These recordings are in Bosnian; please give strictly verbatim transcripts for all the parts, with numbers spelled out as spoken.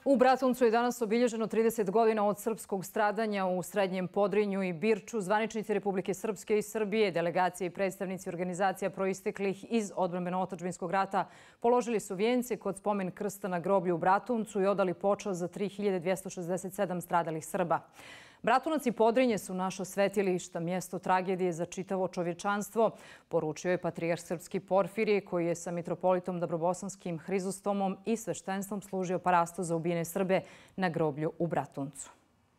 U Bratuncu je danas obilježeno trideset godina od srpskog stradanja u Srednjem Podrinju i Birču. Zvaničnici Republike Srpske i Srbije, delegacije i predstavnici organizacija proisteklih iz odbrambeno-otadžbinskog rata položili su vijence kod spomen krsta na groblju u Bratuncu i odali počast za tri hiljade dvjesto šezdeset sedam stradalih Srba. Bratunac i Podrinje su naša svetilišta, mjesto tragedije za čitavo čovječanstvo, poručio je patrijarh srpski Porfirije, koji je sa mitropolitom Dabrobosanskim Hrizostomom i sveštenstvom služio parasto za ubijene Srbe na groblju u Bratuncu.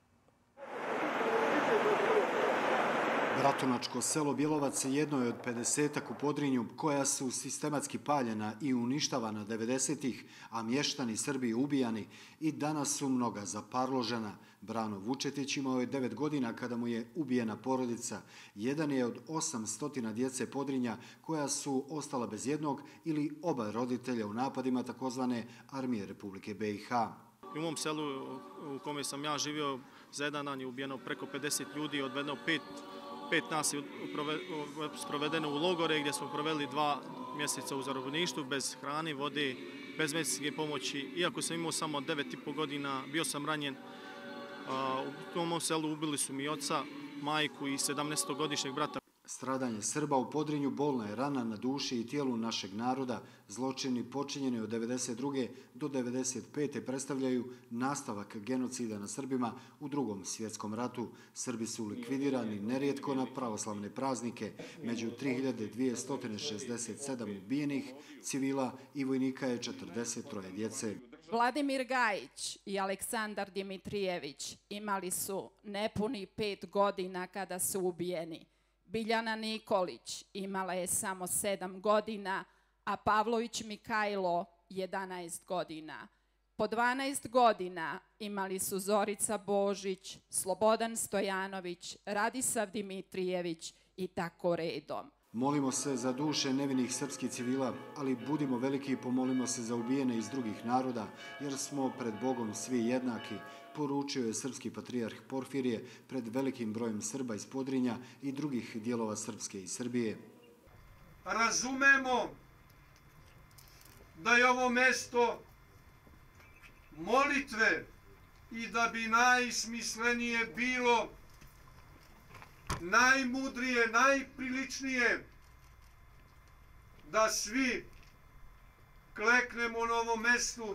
Bratunačko selo Bjelovac jedno je od pedesetak u Podrinju koja su sistematski paljena i uništavana devedesetih, a mještani Srbi ubijani i danas su mnoga zaparložena. Brano Vučetić imao je devet godina kada mu je ubijena porodica. Jedan je od osamstotina djece Podrinja koja su ostala bez jednog ili oba roditelja u napadima takozvane Armije Republike B i H. U mom selu u kome sam ja živio za jedan dan je ubijeno preko pedeset ljudi, odvedeno pet Pet nas je sprovedeno u logore gdje smo proveli dva mjeseca u zarobljeništvu bez hrane, vode, bez medicinske pomoći. Iako sam imao samo devet i po godina, bio sam ranjen. U tom selu ubili su mi oca, majku i sedamnaestogodišnjeg brata. Stradanje Srba u Podrinju bolna je rana na duši i tijelu našeg naroda. Zločini počinjeni od devedeset druge do devedeset pete predstavljaju nastavak genocida na Srbima u Drugom svjetskom ratu. Srbi su likvidirani nerijetko na pravoslavne praznike. Među tri hiljade dvjesto šezdeset sedam ubijenih civila i vojnika je četrdeset troje djece. Vladimir Gajić i Aleksandar Dimitrijević imali su nepuni pet godina kada su ubijeni. Biljana Nikolić imala je samo sedam godina, a Pavlović Mikajlo jedanaest godina. Po dvanaest godina imali su Zorica Božić, Slobodan Stojanović, Radisav Dimitrijević i tako redom. Molimo se za duše nevinih srpskih civila, ali budimo veliki i pomolimo se za ubijene iz drugih naroda, jer smo pred Bogom svi jednaki, poručio je srpski patrijarh Porfirije pred velikim brojem Srba iz Podrinja i drugih dijelova Srpske i Srbije. Razumemo da je ovo mesto molitve i da bi najsmislenije bilo, najmudrije, najpriličnije da svi kleknemo na ovom mestu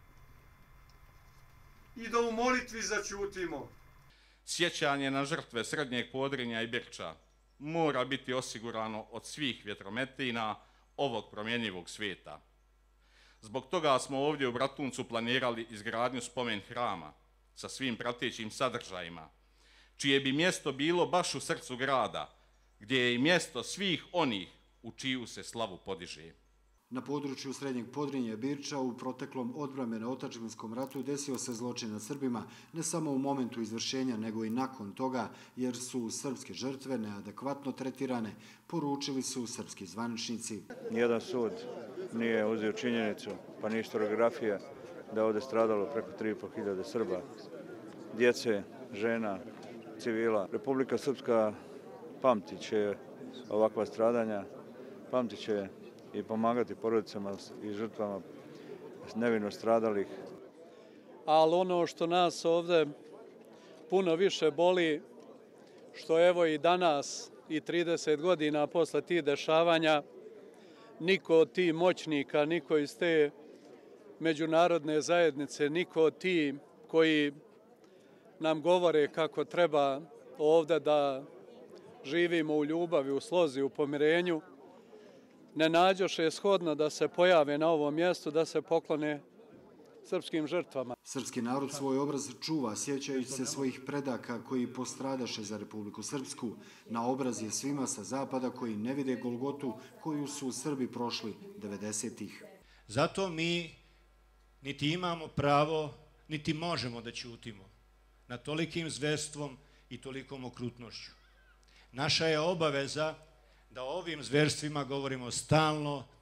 i da u molitvi zaćutimo. Sjećanje na žrtve Srednjeg Podrinja i Birča mora biti osigurano od svih vjetrometina ovog promjenjivog svijeta. Zbog toga smo ovdje u Bratuncu planirali izgradnju spomen hrama sa svim pratećim sadržajima, čije bi mjesto bilo baš u srcu grada, gdje je i mjesto svih onih u čiju se slavu podiže. Na području Srednjeg Podrinja i Birča u proteklom odbrambeno-otadžbinskom ratu desio se zločin nad Srbima ne samo u momentu izvršenja, nego i nakon toga, jer su srpske žrtve neadekvatno tretirane, poručili su srpski zvaničnici. Nijedan sud nije uzeo činjenicu, pa ni historiografija, da je ovdje stradalo preko tri i po hiljade Srba, djece, žena, civila. Republika Srpska pamtit će ovakva stradanja, pamtit će i pomagati porodicama i žrtvama nevino stradalih. Ali ono što nas ovdje puno više boli, što evo i danas i trideset godina posle tih dešavanja, niko od tih moćnika, niko iz te međunarodne zajednice, niko od tih koji nam govore kako treba ovdje da živimo u ljubavi, u slozi, u pomirenju, ne nađoše shodno da se pojave na ovom mjestu, da se poklone srpskim žrtvama. Srpski narod svoj obraz čuva, sjećajući se svojih predaka koji postradaše za Republiku Srpsku. Na obraz je svima sa zapada koji ne vide golgotu koju su Srbi prošli devedesetih. Zato mi niti imamo pravo, niti možemo da ćutimo na tolikim zverstvom i tolikom okrutnošću. Naša je obaveza da o ovim zverstvima govorimo stalno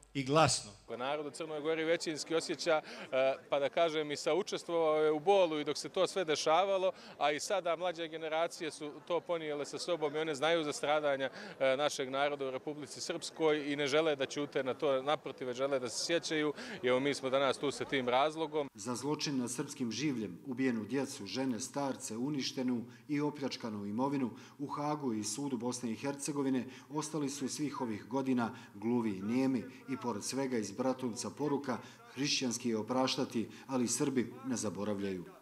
i glasno. Narod u Crnoj Gori većinski osjeća, pa da kažem, i saučestvovao je u bolu i dok se to sve dešavalo, a i sada mlađe generacije su to ponijele sa sobom i one znaju za stradanja našeg naroda u Republici Srpskoj i ne žele da ćute na to, naprotiv, žele da se sjećaju i evo mi smo danas tu sa tim razlogom. Za zločin nad srpskim življem, ubijenu djecu, žene, starce, uništenu i opljačkanu imovinu u Hagu i sudu Bosne i Hercegovine ostali su svih ovih godina gluvi i nijemi i pored svega iz Bratunca poruka hrišćanski je opraštati, ali Srbi ne zaboravljaju.